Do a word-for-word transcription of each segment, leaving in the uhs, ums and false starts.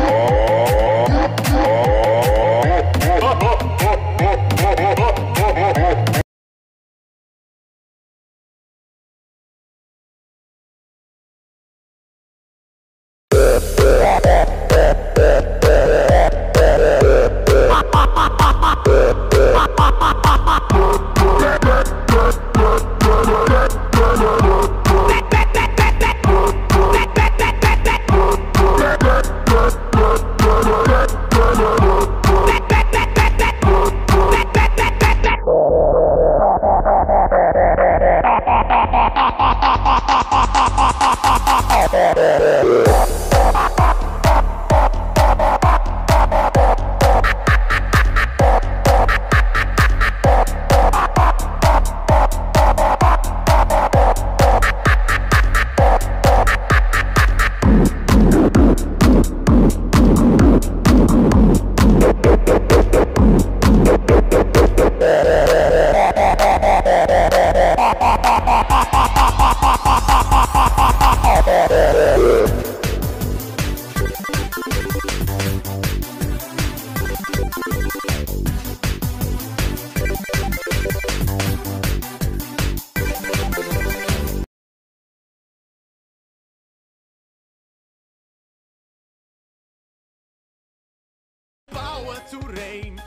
To rain.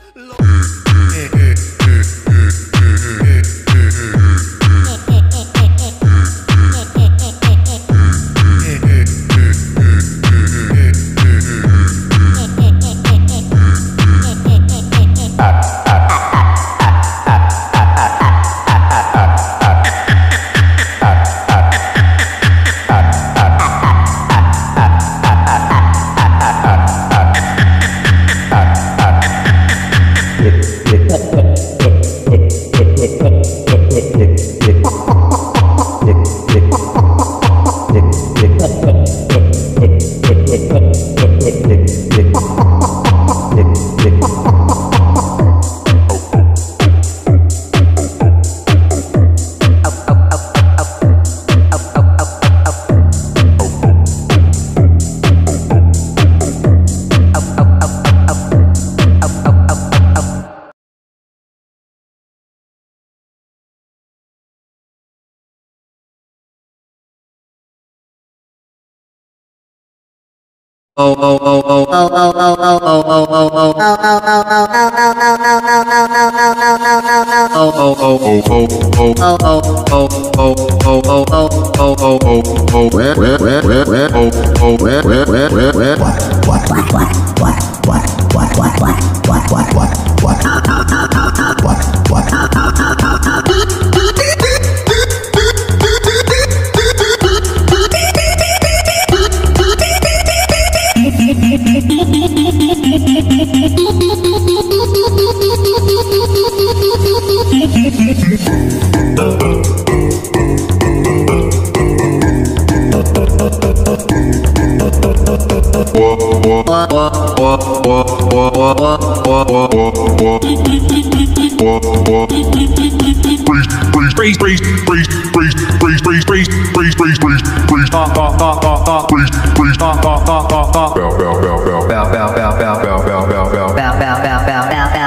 Oh oh oh oh oh oh oh oh oh oh Freeze, freeze, freeze, freeze, freeze, freeze, freeze, freeze, freeze, freeze, freeze, talk, talk, talk, talk, talk, freeze, freeze, talk, talk, talk, talk, talk, bow, bow, bow, bow, bow, bow, bow, bow, bow, bow, bow, bow, bow, bow, bow, bow, bow.